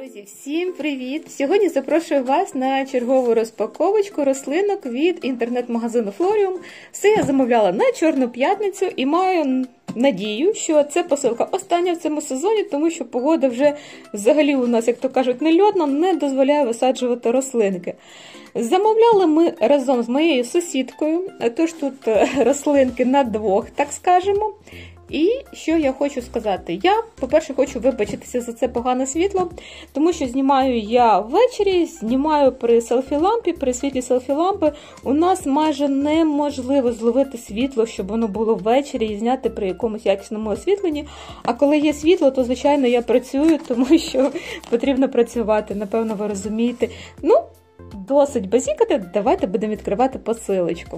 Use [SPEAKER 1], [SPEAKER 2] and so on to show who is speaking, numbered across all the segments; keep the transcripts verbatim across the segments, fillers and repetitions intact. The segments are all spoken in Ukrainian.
[SPEAKER 1] Друзі, всім привіт! Сьогодні запрошую вас на чергову розпаковочку рослинок від інтернет-магазину Florium. Все я замовляла на Чорну п'ятницю і маю надію, що це посилка остання в цьому сезоні, тому що погода вже взагалі у нас, як то кажуть, нельотна, не дозволяє висаджувати рослинки. Замовляли ми разом з моєю сусідкою, тож тут рослинки на двох, так скажемо. І що я хочу сказати? Я, по-перше, хочу вибачитися за це погане світло, тому що знімаю я ввечері, знімаю при селфі-лампі, при світлі селфі-лампи. У нас майже неможливо зловити світло, щоб воно було ввечері і зняти при якомусь якісному освітленні. А коли є світло, то, звичайно, я працюю, тому що потрібно працювати, напевно, ви розумієте. Ну, досить базікати, давайте будемо відкривати посилочку.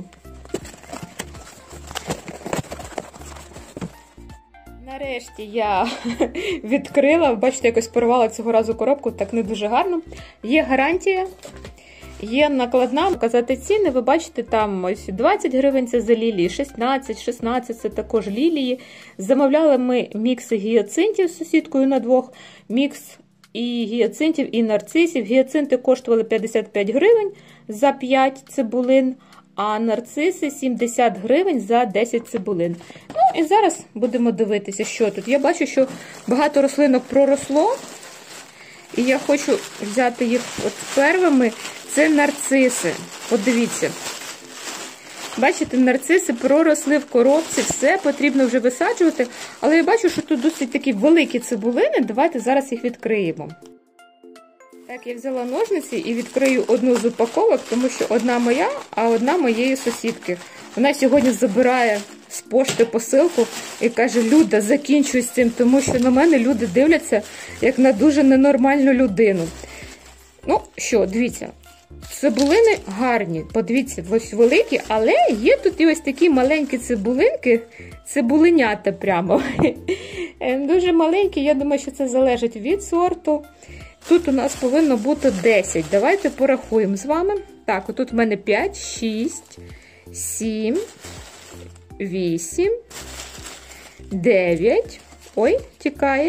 [SPEAKER 1] Нарешті я відкрила, бачите, якось порвала цього разу коробку, так не дуже гарно. Є гарантія, є накладна, вказати ціни, ви бачите, там ось двадцять гривень це за лілії, шістнадцять, шістнадцять це також лілії. Замовляли ми мікси гіацинтів з сусідкою на двох, мікс і гіацинтів, і нарцисів. Гіацинти коштували п'ятдесят п'ять гривень за п'ять цибулин, а нарциси сімдесят гривень за десять цибулин. Ну і зараз будемо дивитися, що тут. Я бачу, що багато рослинок проросло, і я хочу взяти їх от первими. Це нарциси. От дивіться. Бачите, нарциси проросли в коробці, все потрібно вже висаджувати, але я бачу, що тут досить такі великі цибулини. Давайте зараз їх відкриємо. Так, я взяла ножниці і відкрию одну з упаковок, тому що одна моя, а одна моєї сусідки. Вона сьогодні забирає з пошти посилку і каже: Люда, закінчуй з цим, тому що на мене люди дивляться як на дуже ненормальну людину. Ну що, дивіться, цибулини гарні, подивіться, ось великі, але є тут і ось такі маленькі цибулинки, цибулинята прямо. Дуже маленькі, я думаю, що це залежить від сорту. Тут у нас повинно бути десять. Давайте порахуємо з вами. Так, отут в мене п'ять, шість, сім, вісім, дев'ять. Ой, тікає.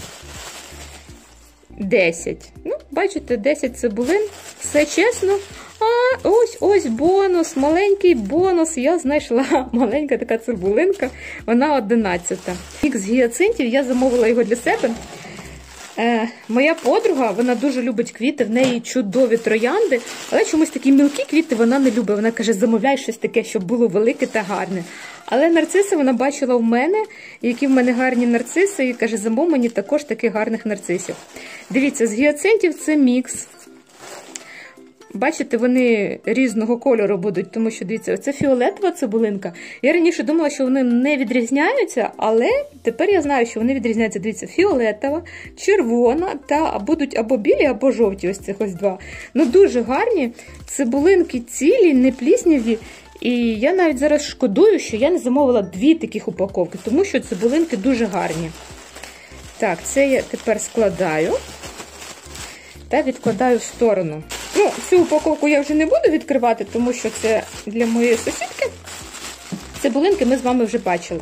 [SPEAKER 1] десять. Ну, бачите, десять цибулин. Все чесно. А, ось, ось бонус, маленький бонус. Я знайшла маленька така цибулинка. Вона одинадцята. Мікс гіацинтів, я замовила його для себе. Е, моя подруга, вона дуже любить квіти, в неї чудові троянди, але чомусь такі мілкі квіти вона не любить. Вона каже, замовляй щось таке, щоб було велике та гарне. Але нарциси вона бачила в мене, які в мене гарні нарциси, і каже, замов мені також таких гарних нарцисів. Дивіться, з гіацинтів це мікс. Бачите, вони різного кольору будуть, тому що, дивіться, це фіолетова цибулинка. Я раніше думала, що вони не відрізняються, але тепер я знаю, що вони відрізняються. Дивіться, фіолетова, червона, та будуть або білі, або жовті, ось цих ось два. Ну, дуже гарні, цибулинки цілі, не плісняві. І я навіть зараз шкодую, що я не замовила дві таких упаковки, тому що цибулинки дуже гарні. Так, це я тепер складаю та відкладаю в сторону. Ну, цю упаковку я вже не буду відкривати, тому що це для моєї сусідки. Цибулинки ми з вами вже бачили.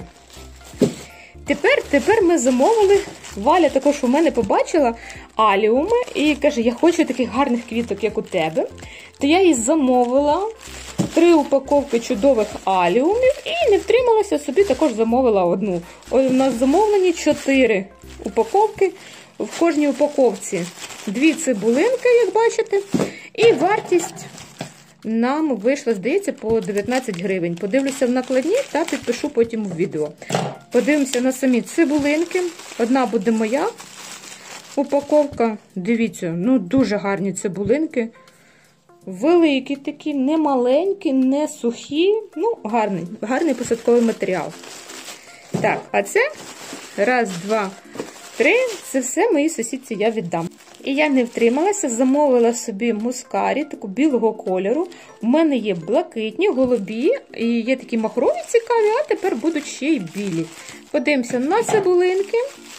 [SPEAKER 1] Тепер, тепер ми замовили, Валя також у мене побачила аліуми і каже, я хочу таких гарних квіток, як у тебе. То я їй замовила три упаковки чудових аліумів і не втрималася, собі також замовила одну. Ось у нас замовлені чотири упаковки. В кожній упаковці дві цибулинки, як бачите, і вартість нам вийшла, здається, по дев'ятнадцять гривень. Подивлюся в накладні та підпишу потім в відео. Подивимося на самі цибулинки. Одна буде моя упаковка. Дивіться, ну дуже гарні цибулинки. Великі такі, не маленькі, не сухі. Ну, гарний, гарний посадковий матеріал. Так, а це раз, два, три, це все моїй сусідці я віддам. І я не втрималася, замовила собі мускарі, таку білого кольору. У мене є блакитні, голубі, і є такі махрові цікаві, а тепер будуть ще й білі. Подивимося на цибулинки.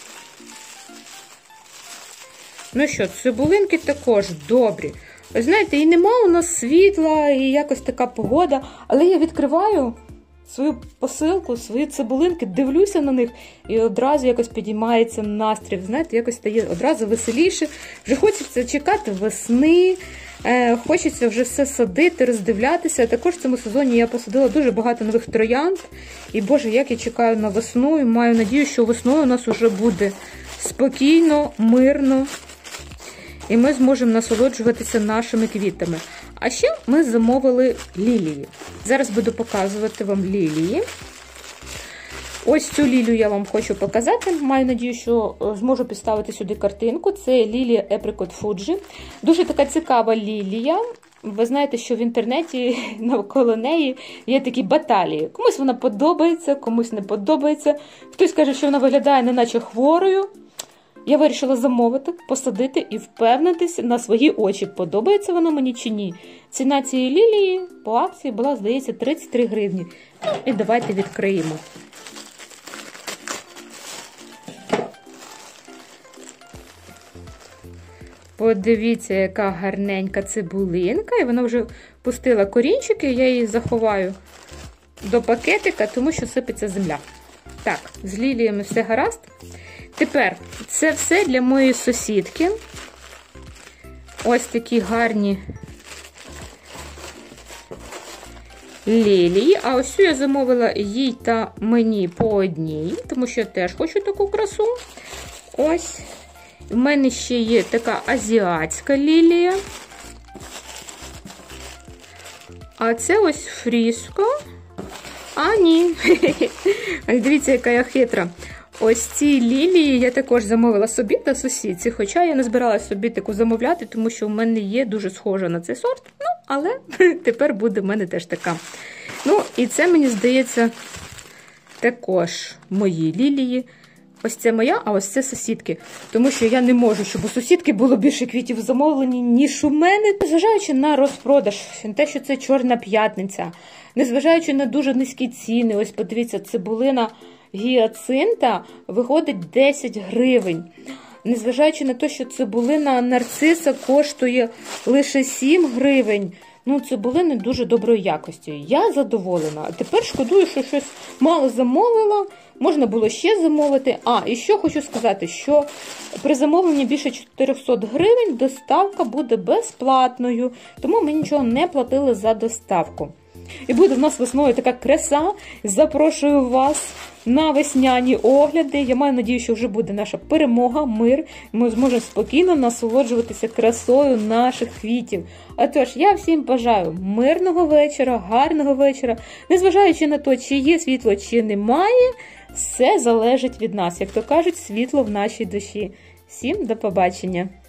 [SPEAKER 1] Ну що, цибулинки також добрі. Ви знаєте, і нема у нас світла, і якось така погода, але я відкриваю, свою посилку, свої цибулинки, дивлюся на них і одразу якось підіймається настрій. Знаєте, якось стає одразу веселіше. Вже хочеться чекати весни, е, хочеться вже все садити, роздивлятися. Також в цьому сезоні я посадила дуже багато нових троянд. І, Боже, як я чекаю на весну і маю надію, що весною у нас вже буде спокійно, мирно. І ми зможемо насолоджуватися нашими квітами. А ще ми замовили лілії. Зараз буду показувати вам лілії. Ось цю лілію я вам хочу показати. Маю надію, що зможу підставити сюди картинку. Це лілія Apricot Fuji. Дуже така цікава лілія. Ви знаєте, що в інтернеті навколо неї є такі баталії. Комусь вона подобається, комусь не подобається. Хтось каже, що вона виглядає неначе хворою. Я вирішила замовити, посадити і впевнитися на свої очі, подобається вона мені чи ні. Ціна цієї лілії по акції була, здається, тридцять три гривні. Ну, і давайте відкриємо. Подивіться, яка гарненька цибулинка. І вона вже пустила корінчики, я її заховаю до пакетика, тому що сипеться земля. Так, з ліліями все гаразд. Тепер, це все для моєї сусідки. Ось такі гарні лілії. А ось цю я замовила їй та мені по одній, тому що я теж хочу таку красу. Ось. У мене ще є така азіатська лілія. А це ось фріско. А, ні. Дивіться, яка я хитра. Ось ці лілії я також замовила собі та сусідці, хоча я не збиралася собі таку замовляти, тому що в мене є дуже схожа на цей сорт, ну, але тепер буде в мене теж така. Ну, і це, мені здається, також мої лілії. Ось це моя, а ось це сусідки. Тому що я не можу, щоб у сусідки було більше квітів замовлені, ніж у мене. Незважаючи на розпродаж, те, що це Чорна п'ятниця, незважаючи на дуже низькі ціни, ось подивіться, цибулина гіацинта виходить десять гривень. Незважаючи на те, що цибулина нарциса коштує лише сім гривень. Ну, цибулини дуже доброї якості. Я задоволена. А тепер шкодую, що щось мало замовила. Можна було ще замовити. А, і що хочу сказати, що при замовленні більше чотириста гривень доставка буде безплатною. Тому ми нічого не платили за доставку. І буде в нас весною така краса. Запрошую вас на весняні огляди. Я маю надію, що вже буде наша перемога, мир. Ми зможемо спокійно насолоджуватися красою наших квітів. А тож, я всім бажаю мирного вечора, гарного вечора. Незважаючи на те, чи є світло, чи немає, все залежить від нас. Як то кажуть, світло в нашій душі. Всім до побачення!